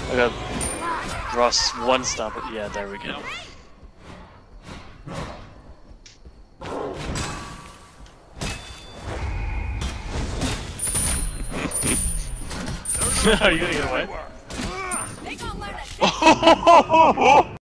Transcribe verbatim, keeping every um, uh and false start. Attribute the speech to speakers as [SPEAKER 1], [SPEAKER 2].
[SPEAKER 1] I got Ross one stop. Yeah, there we go. Are you gonna get away?